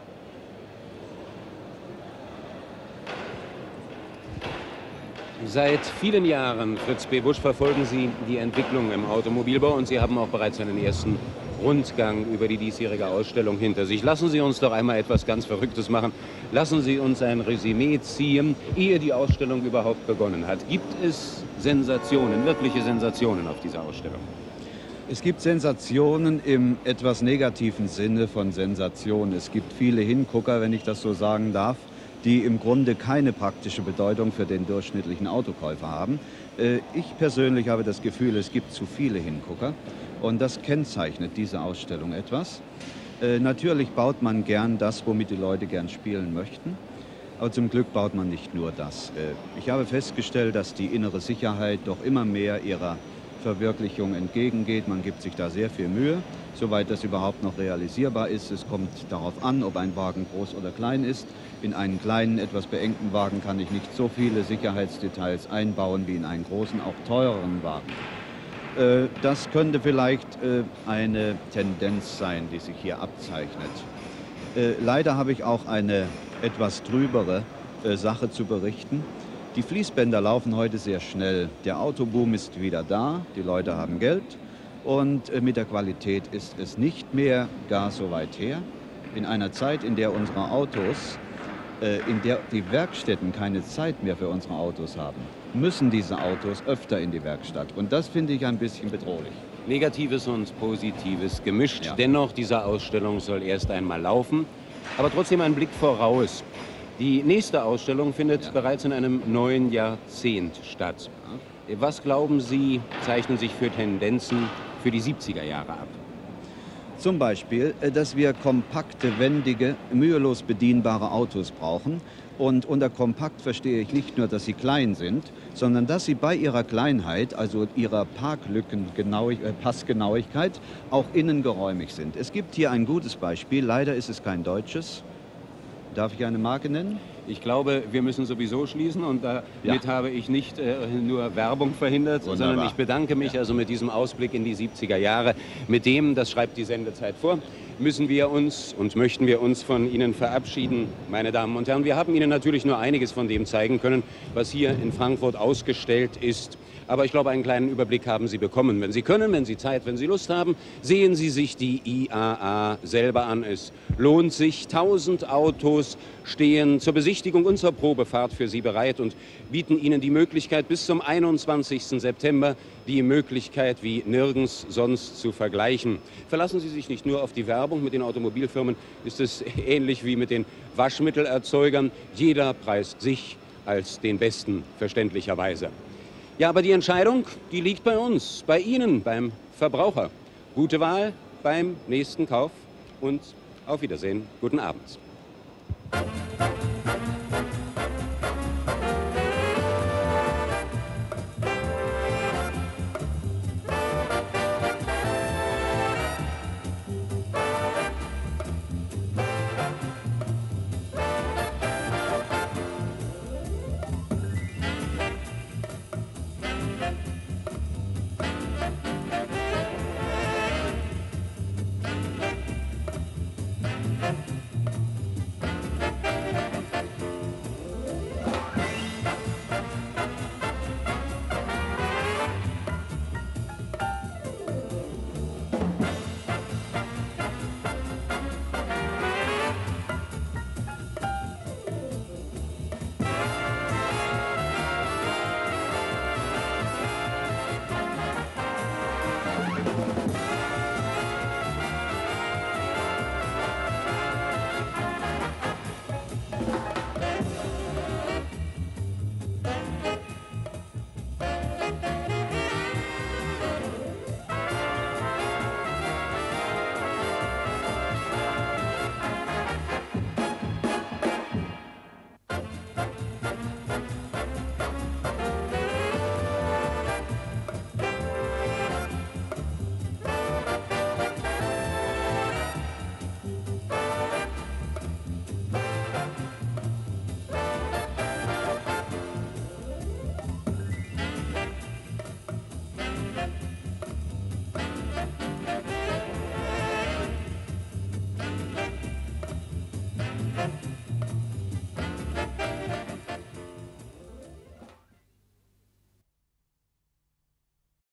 Seit vielen Jahren, Fritz B. Busch, verfolgen Sie die Entwicklung im Automobilbau und Sie haben auch bereits einen ersten Rundgang über die diesjährige Ausstellung hinter sich. Lassen Sie uns doch einmal etwas ganz Verrücktes machen. Lassen Sie uns ein Resümee ziehen, ehe die Ausstellung überhaupt begonnen hat. Gibt es Sensationen, wirkliche Sensationen auf dieser Ausstellung? Es gibt Sensationen im etwas negativen Sinne von Sensation. Es gibt viele Hingucker, wenn ich das so sagen darf, die im Grunde keine praktische Bedeutung für den durchschnittlichen Autokäufer haben. Ich persönlich habe das Gefühl, es gibt zu viele Hingucker und das kennzeichnet diese Ausstellung etwas. Natürlich baut man gern das, womit die Leute gern spielen möchten, aber zum Glück baut man nicht nur das. Ich habe festgestellt, dass die innere Sicherheit doch immer mehr ihrer Verwirklichung entgegengeht. Man gibt sich da sehr viel Mühe, soweit das überhaupt noch realisierbar ist. Es kommt darauf an, ob ein Wagen groß oder klein ist. In einen kleinen, etwas beengten Wagen kann ich nicht so viele Sicherheitsdetails einbauen wie in einen großen, auch teureren Wagen. Das könnte vielleicht eine Tendenz sein, die sich hier abzeichnet. Leider habe ich auch eine etwas trübere Sache zu berichten. Die Fließbänder laufen heute sehr schnell. Der Autoboom ist wieder da, die Leute haben Geld und mit der Qualität ist es nicht mehr gar so weit her. In einer Zeit, in der unsere Autos, in der die Werkstätten keine Zeit mehr für unsere Autos haben, müssen diese Autos öfter in die Werkstatt. Und das finde ich ein bisschen bedrohlich. Negatives und Positives gemischt. Ja. Dennoch, diese Ausstellung soll erst einmal laufen. Aber trotzdem ein Blick voraus. Die nächste Ausstellung findet ja. bereits in einem neuen Jahrzehnt statt. Was glauben Sie, zeichnen sich für Tendenzen für die siebziger Jahre ab? Zum Beispiel, dass wir kompakte, wendige, mühelos bedienbare Autos brauchen. Und unter kompakt verstehe ich nicht nur, dass sie klein sind, sondern dass sie bei ihrer Kleinheit, also ihrer Parklücken-Passgenauigkeit, auch innen geräumig sind. Es gibt hier ein gutes Beispiel, leider ist es kein deutsches. Darf ich eine Marke nennen? Ich glaube, wir müssen sowieso schließen und damit ja. habe ich nicht äh, nur Werbung verhindert, Wunderbar. sondern ich bedanke mich ja. also mit diesem Ausblick in die siebziger Jahre. Mit dem, das schreibt die Sendezeit vor, müssen wir uns und möchten wir uns von Ihnen verabschieden, meine Damen und Herren. Wir haben Ihnen natürlich nur einiges von dem zeigen können, was hier in Frankfurt ausgestellt ist. Aber ich glaube, einen kleinen Überblick haben Sie bekommen. Wenn Sie können, wenn Sie Zeit, wenn Sie Lust haben, sehen Sie sich die I A A selber an. Es lohnt sich. Tausend Autos stehen zur Besichtigung und zur Probefahrt für Sie bereit und bieten Ihnen die Möglichkeit, bis zum einundzwanzigsten September die Möglichkeit, wie nirgends sonst zu vergleichen. Verlassen Sie sich nicht nur auf die Werbung. Mit den Automobilfirmen ist es ähnlich wie mit den Waschmittelerzeugern. Jeder preist sich als den Besten, verständlicherweise. Ja, aber die Entscheidung, die liegt bei uns, bei Ihnen, beim Verbraucher. Gute Wahl beim nächsten Kauf und auf Wiedersehen. Guten Abend.